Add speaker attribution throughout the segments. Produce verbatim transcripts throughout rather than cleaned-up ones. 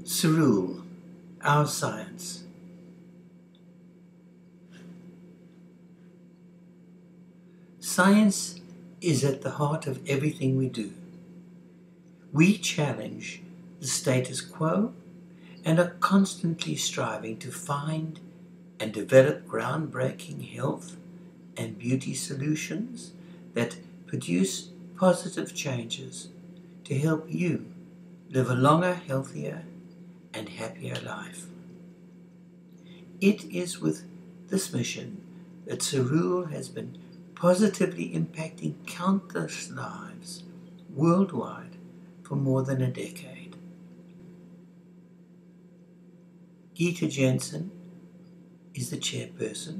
Speaker 1: Cerule, our science. Science is at the heart of everything we do. We challenge the status quo and are constantly striving to find and develop groundbreaking health and beauty solutions that produce positive changes to help you live a longer, healthier, and happier life. It is with this mission that Cerule has been positively impacting countless lives worldwide for more than a decade. Geeta Jensen is the chairperson.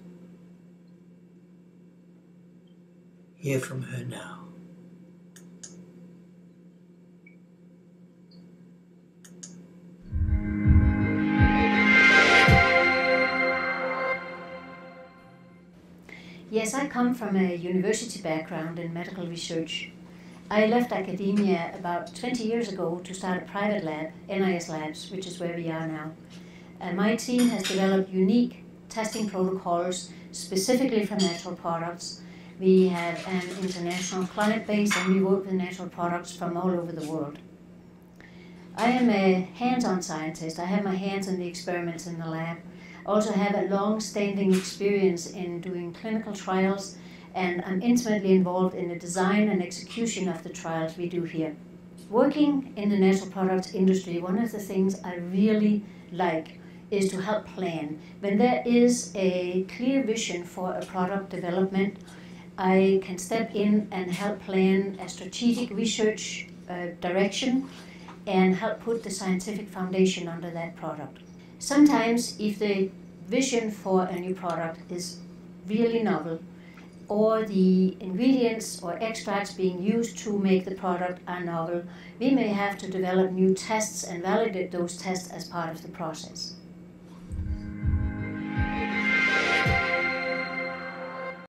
Speaker 1: Hear from her now.
Speaker 2: Yes, I come from a university background in medical research. I left academia about twenty years ago to start a private lab, N I S Labs, which is where we are now. And my team has developed unique testing protocols specifically for natural products. We have an international client base and we work with natural products from all over the world. I am a hands-on scientist. I have my hands in the experiments in the lab. I also have a long-standing experience in doing clinical trials, and I'm intimately involved in the design and execution of the trials we do here. Working in the natural products industry, one of the things I really like is to help plan. When there is a clear vision for a product development, I can step in and help plan a strategic research uh, direction and help put the scientific foundation under that product. Sometimes if the vision for a new product is really novel, or the ingredients or extracts being used to make the product are novel, we may have to develop new tests and validate those tests as part of the process.